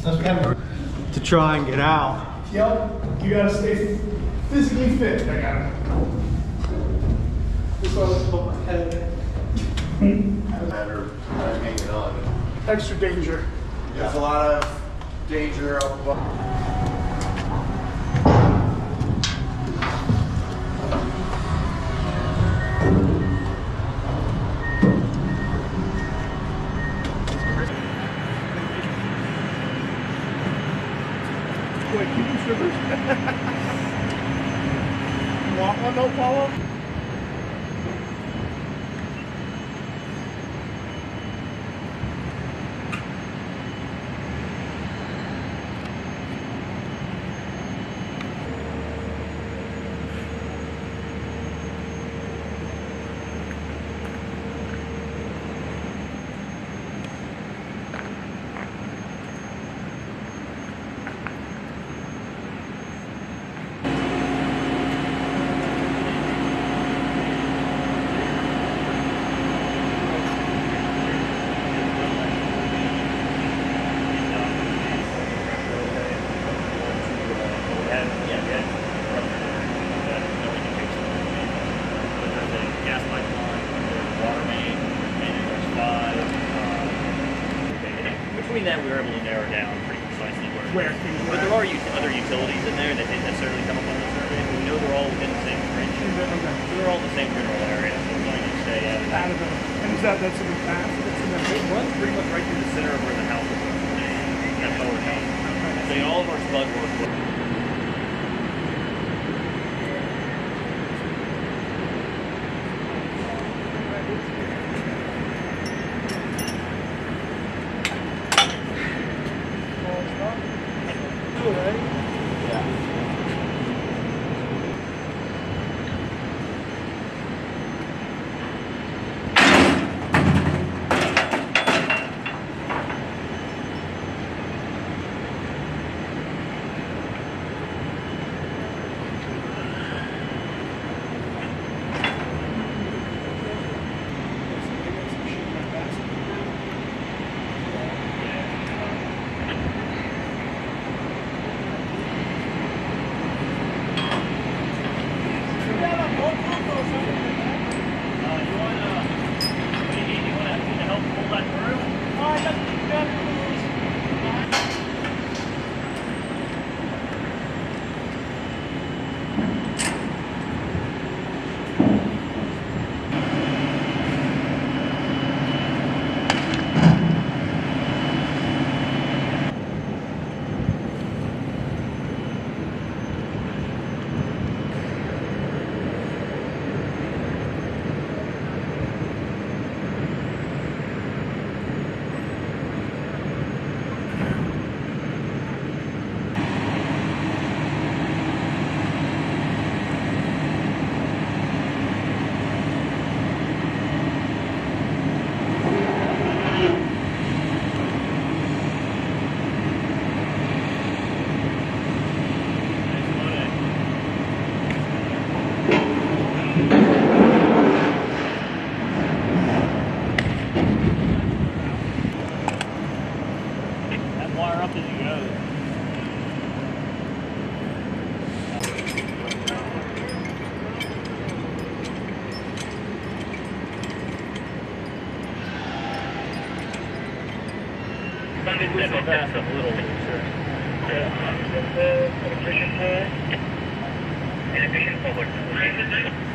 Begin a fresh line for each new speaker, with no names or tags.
to try and get out.
Yep, you gotta stay physically fit. I got it. This one was above my head.
Matter of hanging on.
Extra danger.
There's a lot of danger up above.
Wait, you do sugars? You want one though, Paulo?
Between that, we were able to narrow down pretty precisely where
things were.
But there are other utilities in there that didn't necessarily come up on the survey. We know they're all within the same range.
Okay.
So they're all in the same general area. So we're going to stay out of that.
And is that's in the path? That's in the
It runs pretty much right through the center of where the house is. That forward house. So all of our spud work. Wire up as you go. That's a little sure. Inefficient forward.